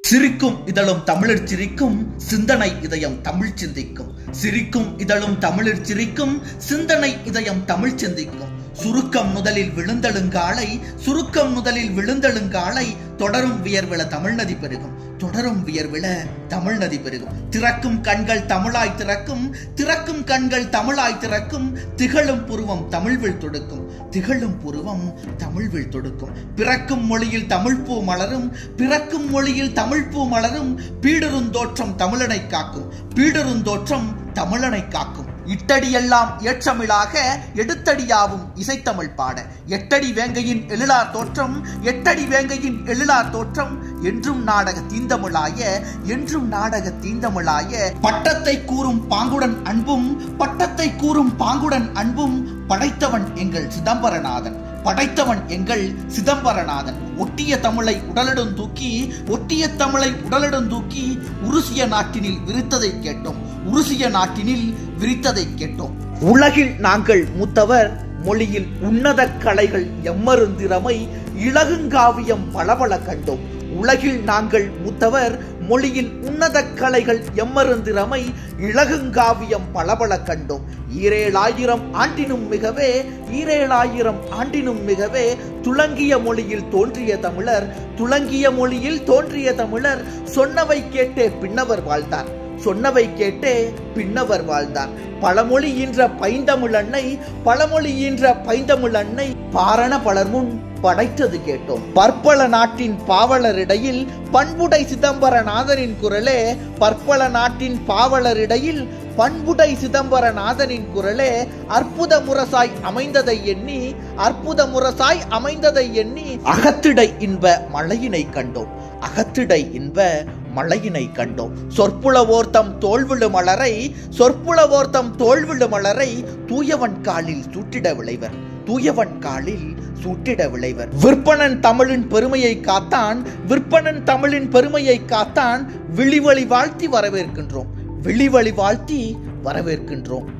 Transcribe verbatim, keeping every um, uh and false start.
சிரிக்கும் இதழும் தமிழர் சிரிக்கும், சிந்தனை இதயம் தமிழ் சிந்திக்கும். சிரிக்கும் இதழும் தமிழர் சிரிக்கும், சிந்தனை இதயம் தமிழ் சிந்திக்கும். சுருக்கம் முதலில் விழுந்தெழுங்காலை, சுருக்கம் முதலில் விழுந்தெழுங்காலை, தொடரும் வியர்வில தமிழ் நதி பெருகும், தொடரும் வியர்வில தமிழ் நதி பெருகும். திறக்கும் கண்கள் தமிழாய் திறக்கும், திறக்கும் கண்கள் தமிழாய் திறக்கும், திகழும் புருவம் தமிழ்வில் தொடுக்கும், திகழும் புருவம் தமிழ்வில் தொடுக்கும். பிறக்கும் மொழியில் தமிழ் பூ மலரும், பிறக்கும் மொழியில் தமிழ் பூ மலரும், பீடருந்தோற்றம் தமிழனை காக்கும், பீடருந்தோற்றம் தமிழனை காக்கும். இட்டடியெல்லாம் ஏற்றமிழாக எடுத்தடியாவும் இசைத்தமிழ் பாட, எட்டடி வேங்கையின் எழிலார் தோற்றம், எட்டடி வேங்கையின் எழிலார் தோற்றம், என்றும் நாடக தீந்தமிழாய, என்றும் நாடக தீந்தமிழாய. பட்டத்தை கூறும் பாங்குடன் அன்பும், பட்டத்தை கூறும் பாங்குடன் அன்பும், படைத்தவன் எங்கள் சிதம்பரநாதன், படைத்தவன் எங்கள் சிதம்பரநாதன். ஒட்டிய தமிழை உடலிடம் தூக்கி, ஒட்டிய தமிழை உடலிடம் தூக்கி, உருசிய நாட்டினில் விரித்ததை கேட்டோம், உருசிய நாட்டினில் விரித்ததை கேட்டோம். உலகில் நாங்கள் மூத்தவர், மொழியில் உன்னத கலைகள் எம்மருந்திறமை, இலகுங்காவியம் பலபல கண்டோம். உலகில் நாங்கள் மூத்தவர், மொழியில் உன்னத கலைகள் எம்மருந்திறமை, இலகுங்காவியம் பலபல கண்டோம். ஈரேழாயிரம் ஆண்டினும் மிகவே, ஈரேழாயிரம் ஆண்டினும் மிகவே, துலங்கிய மொழியில் தோன்றிய தமிழர், துலங்கிய மொழியில் தோன்றிய தமிழர், சொன்னவை கேட்டே பின்னவர் வாழ்ந்தார், சொன்னவை கேட்டே பின்னவர் வாழ்ந்தார். பழமொழி ஈன்ற பைந்தமிழ் அன்னை, பழமொழி ஈன்ற பைந்தமிழ் அன்னை, பாரண பலர் முன் படைத்தது கேட்டோம். பற்பல நாட்டின் பாவலரிடையில் பண்புடை சிதம்பரநாதனின் குரலே, பற்பல நாட்டின் பாவலரிடையில் பண்புடை சிதம்பரநாதனின் குரலே, அற்புத முரசாய் அமைந்ததை எண்ணி, அற்புத முரசாய் அமைந்ததை எண்ணி, அகத்திடை இன்ப மழையினை கண்டோம், அகத்திடை இன்ப மழையினை கண்டோம். சொற்புலவோர்த்தம் தோல்விழு மலரை, சொற்புலவோர்த்தம் தோல்விழு மலரை, தூயவன் காலில் சூட்டிட விளைவர், தூயவன் காலில் சூட்டிட விளைவர். விற்பனன் தமிழின் பெருமையை காத்தான், விற்பனன் தமிழின் பெருமையை காத்தான், விழிவழி வாழ்த்தி வரவேற்கின்றோம், விழிவழி வாழ்த்தி வரவேற்கின்றோம்.